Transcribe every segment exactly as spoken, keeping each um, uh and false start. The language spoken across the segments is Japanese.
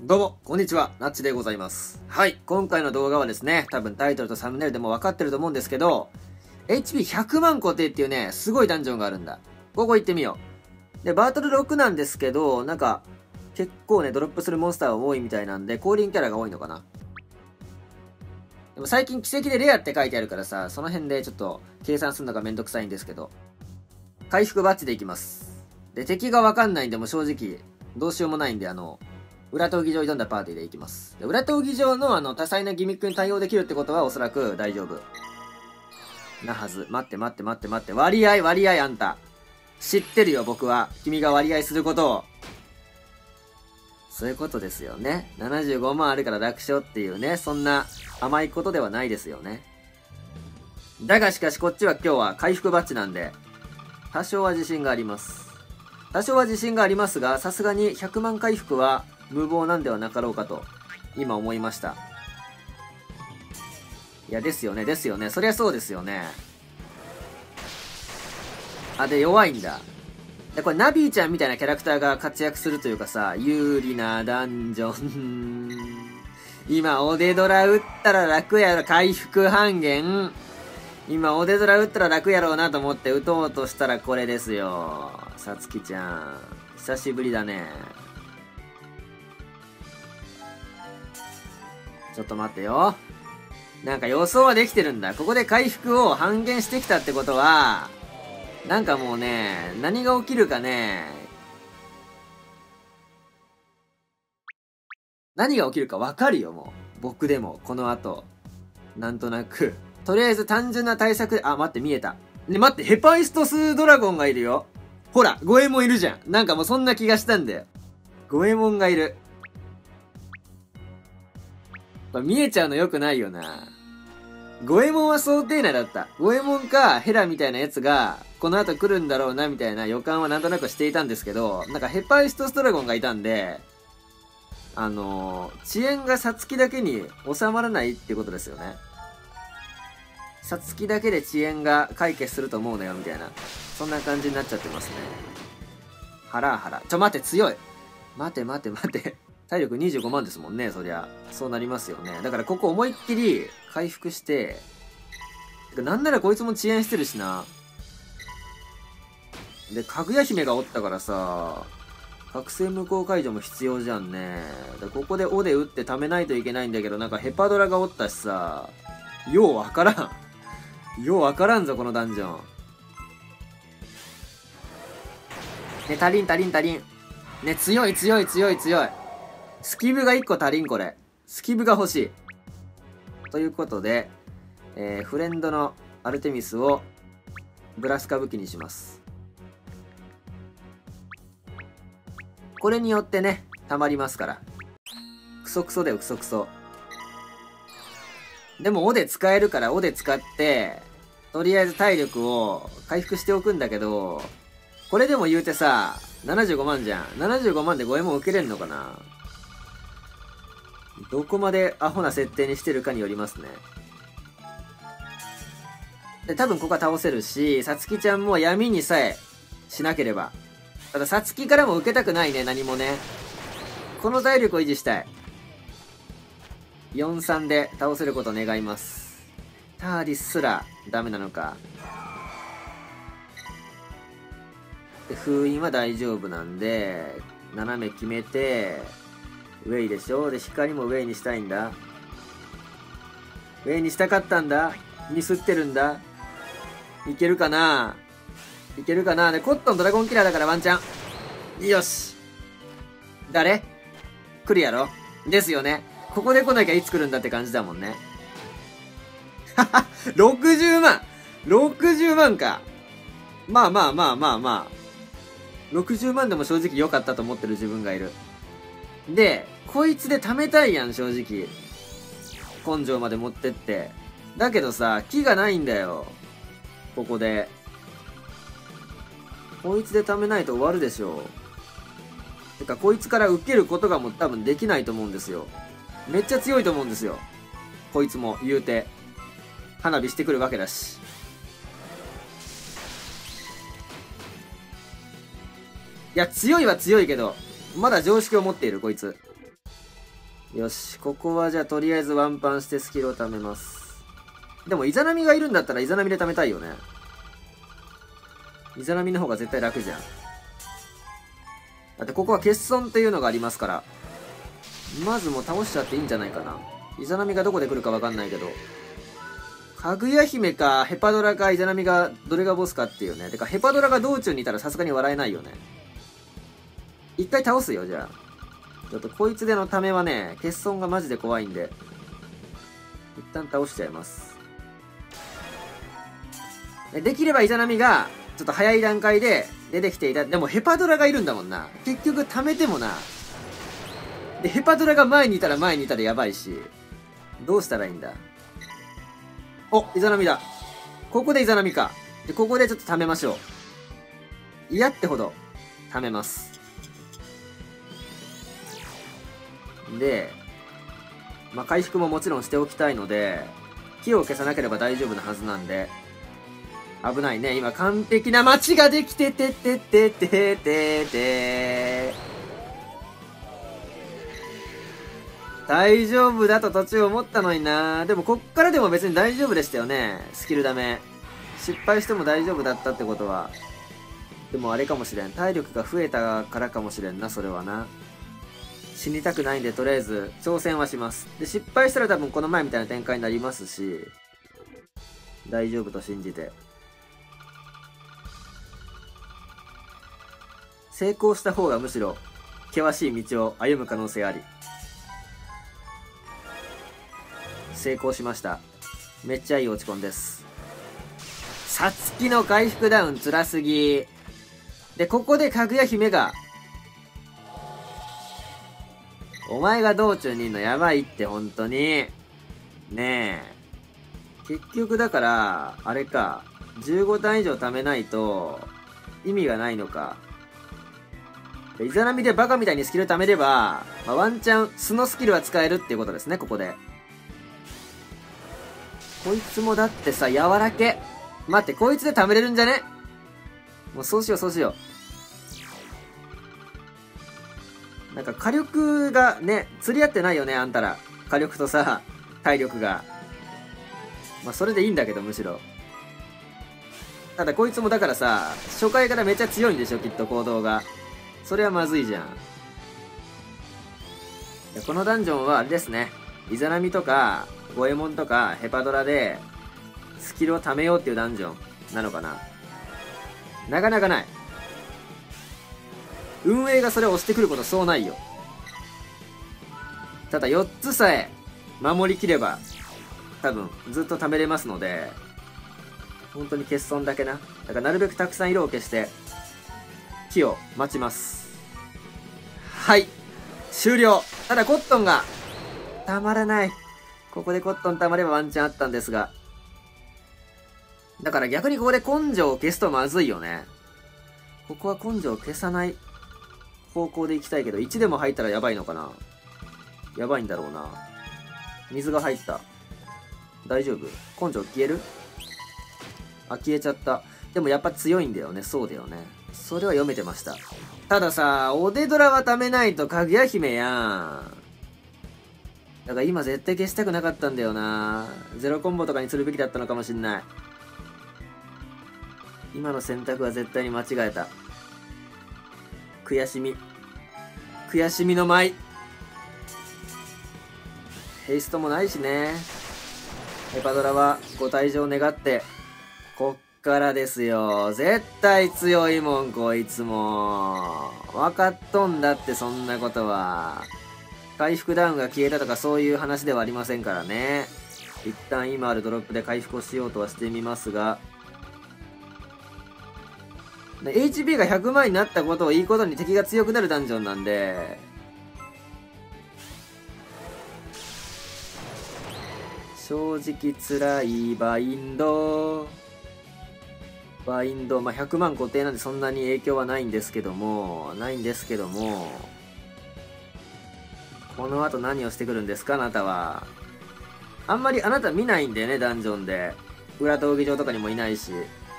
どうも、こんにちは、なっちでございます。はい、今回の動画はですね、多分タイトルとサムネイルでも分かってると思うんですけど、エイチピーひゃく 万固定っていうね、すごいダンジョンがあるんだ。ここ行ってみよう。で、バトルろくなんですけど、なんか、結構ね、ドロップするモンスターが多いみたいなんで、降臨キャラが多いのかな。でも最近奇跡でレアって書いてあるからさ、その辺でちょっと計算するのがめんどくさいんですけど、回復バッチでいきます。で、敵が分かんないんで、もう正直、どうしようもないんで、あの、裏闘技場挑んだパーティーでいきます。で、裏闘技場のあの、多彩なギミックに対応できるってことはおそらく大丈夫。なはず。待って待って待って待って。割合割合あんた。知ってるよ僕は。君が割合することを。そういうことですよね。ななじゅうごまんあるから楽勝っていうね。そんな甘いことではないですよね。だがしかしこっちは今日は回復バッチなんで、多少は自信があります。多少は自信がありますが、さすがにひゃくまん回復は無謀なんではなかろうかと、今思いました。いや、ですよね、ですよね。そりゃそうですよね。あ、で、弱いんだ。で、これ、ナビーちゃんみたいなキャラクターが活躍するというかさ、有利なダンジョン。今、オデドラ打ったら楽やろ、回復半減。今、オデドラ打ったら楽やろうなと思って打とうとしたらこれですよ。さつきちゃん。久しぶりだね。ちょっと待ってよ。なんか予想はできてるんだ。ここで回復を半減してきたってことは、なんかもうね、何が起きるかね、何が起きるかわかるよ、もう。僕でも、この後。なんとなく。とりあえず単純な対策で、あ、待って、見えた。ね、待って、ヘパイストスドラゴンがいるよ。ほら、ゴエモンいるじゃん。なんかもうそんな気がしたんだよ。ゴエモンがいる。見えちゃうの良くないよな。ゴエモンは想定内だった。ゴエモンかヘラみたいなやつが、この後来るんだろうなみたいな予感はなんとなくしていたんですけど、なんかヘパイストスドラゴンがいたんで、あのー、遅延がサツキだけに収まらないってことですよね。サツキだけで遅延が解決すると思うのよみたいな。そんな感じになっちゃってますね。ハラハラ。ちょ待って、強い。待て待て待て。体力にじゅうごまんですもんね、そりゃ。そうなりますよね。だからここ思いっきり回復して、なんならこいつも遅延してるしな。で、かぐや姫がおったからさ、覚醒無効解除も必要じゃんね。でここでオで打って貯めないといけないんだけど、なんかヘパドラがおったしさ、ようわからん。ようわからんぞ、このダンジョン。ね、足りん足りん足りん。ね、強い強い強い強い。スキブがいっこ足りんこれ。スキブが欲しい。ということで、えー、フレンドのアルテミスをブラスカ武器にします。これによってね、溜まりますから。クソクソだよ、クソクソ。でも、オで使えるから、オで使って、とりあえず体力を回復しておくんだけど、これでも言うてさ、ななじゅうごまんじゃん。ななじゅうごまんでゴエモン受けれんのかな？どこまでアホな設定にしてるかによりますね。で、多分ここは倒せるし、さつきちゃんも闇にさえしなければ。ただ、さつきからも受けたくないね、何もね。この体力を維持したい。よんさんで倒せることを願います。ターディスすらダメなのか。で、封印は大丈夫なんで、斜め決めて、ウェイでしょ。で、光もウェイにしたいんだ。ウェイにしたかったんだ。ミスってるんだ。いけるかないけるかな。で、コットンドラゴンキラーだからワンチャン。よし。誰？来るやろ？ですよね。ここで来なきゃいつ来るんだって感じだもんね。はは、ろくじゅうまん !ろくじゅうまんか。まあまあまあまあまあ。ろくじゅうまんでも正直良かったと思ってる自分がいる。で、こいつで貯めたいやん、正直。根性まで持ってって。だけどさ、木がないんだよ。ここで。こいつで貯めないと終わるでしょ。てか、こいつから受けることがもう多分できないと思うんですよ。めっちゃ強いと思うんですよ。こいつも言うて。花火してくるわけだし。いや、強いは強いけど、まだ常識を持っている、こいつ。 よし、ここはじゃあとりあえずワンパンしてスキルを貯めます。でもイザナミがいるんだったらイザナミで貯めたいよね。イザナミの方が絶対楽じゃん。だってここは欠損っていうのがありますから。まずもう倒しちゃっていいんじゃないかな。イザナミがどこで来るかわかんないけど。かぐや姫かヘパドラかイザナミがどれがボスかっていうね。てかヘパドラが道中にいたらさすがに笑えないよね。一回倒すよ、じゃあ。ちょっとこいつでのためはね、欠損がマジで怖いんで。一旦倒しちゃいます。できればイザナミが、ちょっと早い段階で出てきていた。でもヘパドラがいるんだもんな。結局貯めてもな。で、ヘパドラが前にいたら前にいたらやばいし。どうしたらいいんだ。お、イザナミだ。ここでイザナミか。で、ここでちょっと貯めましょう。嫌ってほど貯めます。で、まあ、回復ももちろんしておきたいので、火を消さなければ大丈夫なはずなんで、危ないね。今完璧な街ができててててててて。大丈夫だと途中思ったのにな。でもこっからでも別に大丈夫でしたよね。スキルダメ。失敗しても大丈夫だったってことは。でもあれかもしれん。体力が増えたからかもしれんな、それはな。死にたくないんでとりあえず挑戦はします。で、失敗したら多分この前みたいな展開になりますし、大丈夫と信じて。成功した方がむしろ険しい道を歩む可能性あり。成功しました。めっちゃいい落ち込んです。さつきの回復ダウン辛すぎ。で、ここでかぐや姫が、お前が道中にいんのやばいって本当に。ねえ。結局だから、あれか、じゅうごターン以上貯めないと意味がないのか。イザナミでバカみたいにスキル貯めれば、まあ、ワンチャン素のスキルは使えるっていうことですね、ここで。こいつもだってさ、柔らけ。待って、こいつで貯めれるんじゃね？もうそうしよう、そうしよう。なんか火力がね、釣り合ってないよね、あんたら。火力とさ、体力が。まあそれでいいんだけど、むしろ。ただこいつもだからさ、初回からめっちゃ強いんでしょ、きっと行動が。それはまずいじゃん。このダンジョンはあれですね。イザナミとか、ゴエモンとか、ヘパドラで、スキルを貯めようっていうダンジョンなのかな。なかなかない。運営がそれを押してくることそうないよ。ただよっつさえ守りきれば、多分ずっと貯めれますので、本当に欠損だけな。だからなるべくたくさん色を消して、火を待ちます。はい。終了。ただコットンが、たまらない。ここでコットンたまればワンチャンあったんですが。だから逆にここで根性を消すとまずいよね。ここは根性を消さない方向で行きたいけど、いちでも入ったらやばいのかな。やばいんだろうな。水が入った。大丈夫？根性消える？あ、消えちゃった。でもやっぱ強いんだよね。そうだよね。それは読めてました。たださ、おでドラは貯めないとかぐや姫やん。だから今絶対消したくなかったんだよな。ゼロコンボとかにするべきだったのかもしんない。今の選択は絶対に間違えた。悔しみ。悔しみの舞。ヘイストもないしね。ヘパドラはご退場願って、こっからですよ。絶対強いもん、こいつも。分かっとんだって、そんなことは。回復ダウンが消えたとかそういう話ではありませんからね。一旦今あるドロップで回復をしようとはしてみますが、エイチピー がひゃくまんになったことをいいことに敵が強くなるダンジョンなんで、正直辛いバインド。バインド、まあ、ひゃくまん固定なんでそんなに影響はないんですけども、ないんですけども、この後何をしてくるんですか、あなたは。あんまりあなた見ないんでね、ダンジョンで。裏闘技場とかにもいないし。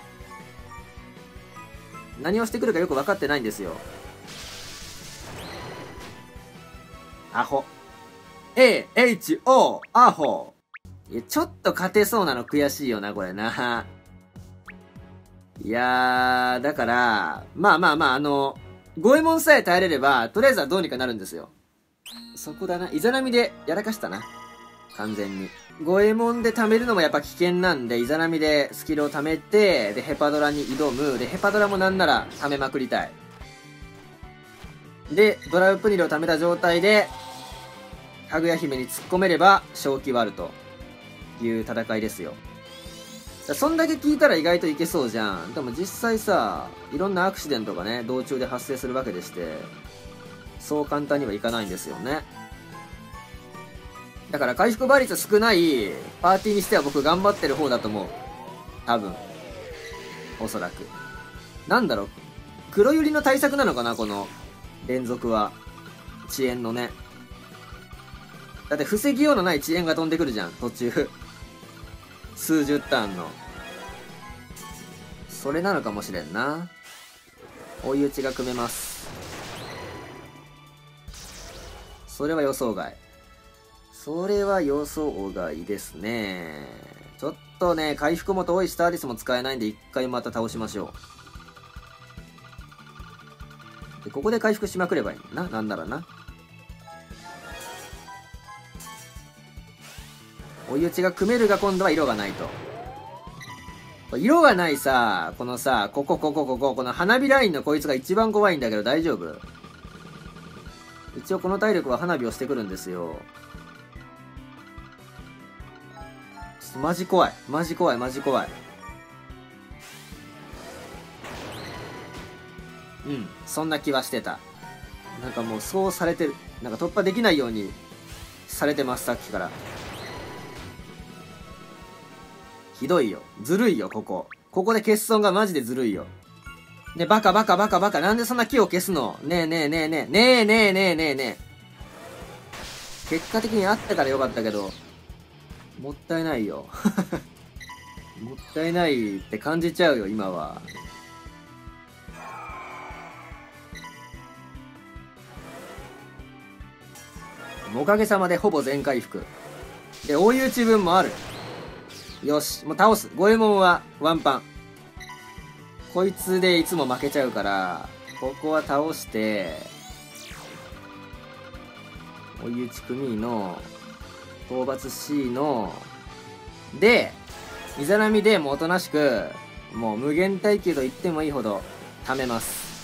何をしてくるかよく分かってないんですよ。アホ。 エーエイチオー、アホ。いや、ちょっと勝てそうなの悔しいよな、これな。いやー、だから、まあまあまあ、あの、五右衛門さえ耐えれれば、とりあえずはどうにかなるんですよ。そこだな。イザナミでやらかしたな。完全に。五右衛門で貯めるのもやっぱ危険なんで、イザナミでスキルを貯めて、で、ヘパドラに挑む。で、ヘパドラもなんなら貯めまくりたい。で、ドラウプニルを貯めた状態で、かぐや姫に突っ込めれば、正気はあるという戦いですよ。そんだけ聞いたら意外といけそうじゃん。でも実際さ、いろんなアクシデントがね、道中で発生するわけでして、そう簡単にはいかないんですよね。だから回復倍率少ないパーティーにしては僕頑張ってる方だと思う。多分。おそらく。なんだろう。黒百合の対策なのかな、この連続は。遅延のね。だって防ぎようのない遅延が飛んでくるじゃん、途中。数十ターンの。それなのかもしれんな。追い打ちが組めます。それは予想外。それは予想外ですね。ちょっとね、回復も遠いし、スターディスも使えないんで、一回また倒しましょう。で、ここで回復しまくればいいんだな。なんならな。追い打ちが組めるが今度は色がないと。色がないさ、このさ、ここ、ここ、ここ、この花火ラインのこいつが一番怖いんだけど大丈夫？一応この体力は花火をしてくるんですよ。マジ怖い。マジ怖い、マジ怖い。うん、そんな気はしてた。なんかもうそうされてる。なんか突破できないようにされてます、さっきから。ひどいよ。ずるいよ、ここ。ここで欠損がマジでずるいよ。ね、バカバカバカバカ。なんでそんな木を消すの？ねえねえねえねえ。ねえねえねえねえねえ。結果的にあったからよかったけど、もったいないよ。もったいないって感じちゃうよ、今は。おかげさまでほぼ全回復。で、追い打ち分もある。よし、もう倒す。五右衛門はワンパン。こいつでいつも負けちゃうから、ここは倒して、追い打ち組の、討伐 C の、で、イザナミでもおとなしく、もう無限耐久と言ってもいいほど貯めます。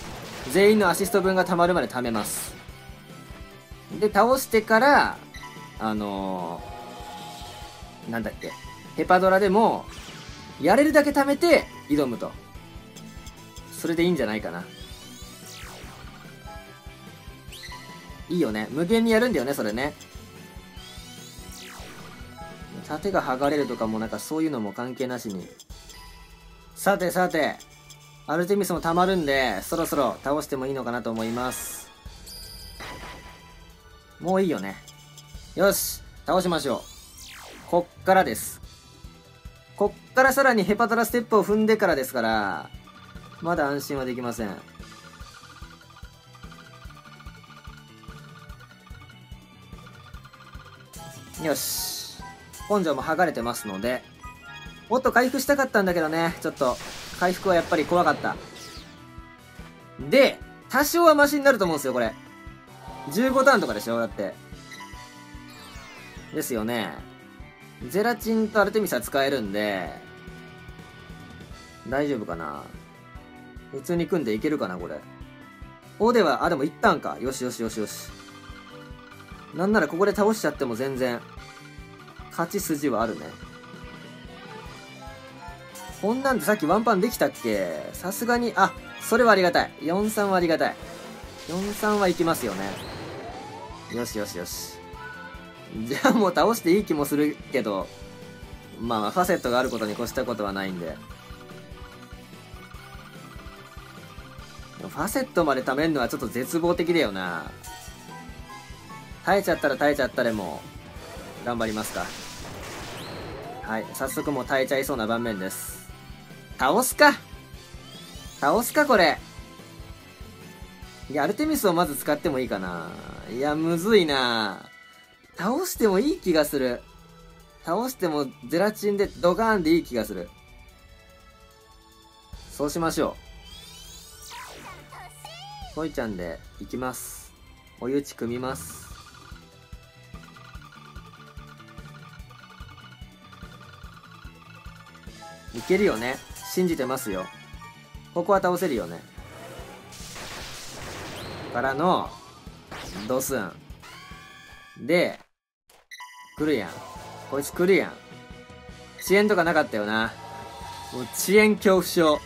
全員のアシスト分が貯まるまで貯めます。で、倒してから、あのー、なんだっけ、ヘパドラでも、やれるだけ貯めて挑むと。それでいいんじゃないかな。いいよね。無限にやるんだよね、それね。盾が剥がれるとかもなんかそういうのも関係なしに。さてさて、アルテミスも溜まるんで、そろそろ倒してもいいのかなと思います。もういいよね。よし、倒しましょう。こっからです。こっからさらにヘパドラステップを踏んでからですから、まだ安心はできません。よし。根性も剥がれてますので、もっと回復したかったんだけどね、ちょっと、回復はやっぱり怖かった。で、多少はマシになると思うんですよ、これ。じゅうごターンとかでしょだって。ですよね。ゼラチンとアルテミスは使えるんで、大丈夫かな。普通に組んでいけるかな、これ。おでは、あ、でも一旦か。よしよしよしよし。なんならここで倒しちゃっても全然、勝ち筋はあるね。こんなんでさっきワンパンできたっけ？さすがに、あ、それはありがたい。よんさんはありがたい。よんさんはいきますよね。よしよしよし。じゃあもう倒していい気もするけど、まあまあファセットがあることに越したことはないんで。ファセットまで貯めるのはちょっと絶望的だよな。耐えちゃったら耐えちゃったでも頑張りますか。はい、早速もう耐えちゃいそうな盤面です。倒すか倒すかこれ。いや、アルテミスをまず使ってもいいかな。いや、むずいな。 倒してもいい気がする。倒してもゼラチンでドカーンでいい気がする。そうしましょう。こいちゃんでいきます。お湯打ち組みます。いけるよね。信じてますよ。ここは倒せるよね。からのドスンで来るやん。こいつ来るやん。遅延とかなかったよな。もう遅延恐怖症。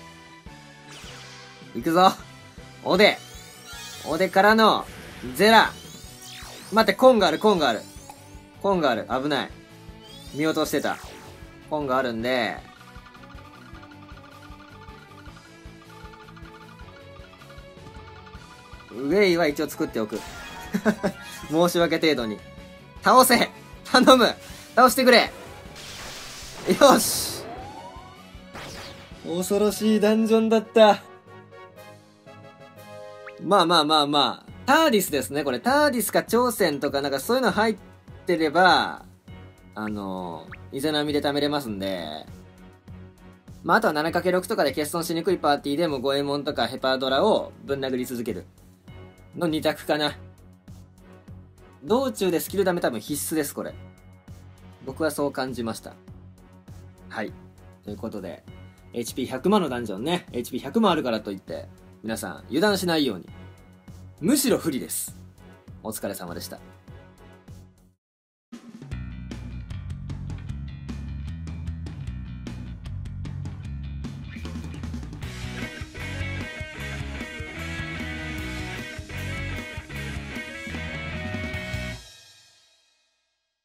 いくぞ。おでおでからのゼラ。待って、コンがある、コンがある。コンがある。危ない。見落としてた。コンがあるんで、ウェイは一応作っておく。申し訳程度に。倒せ頼む倒してくれよし恐ろしいダンジョンだった。まあまあまあまあ。ターディスですね、これ。ターディスか挑戦とかなんかそういうの入ってれば、あの、イザナミで貯めれますんで。まああとは ななかけるろく とかで欠損しにくいパーティーでもゴエモンとかヘパードラをぶん殴り続ける。のに択かな。道中でスキルダメ多分必須です、これ。僕はそう感じました。はい。ということで、エイチピーひゃく 万のダンジョンね。エイチピーひゃく 万あるからといって、皆さん油断しないように。むしろ不利です。お疲れ様でした。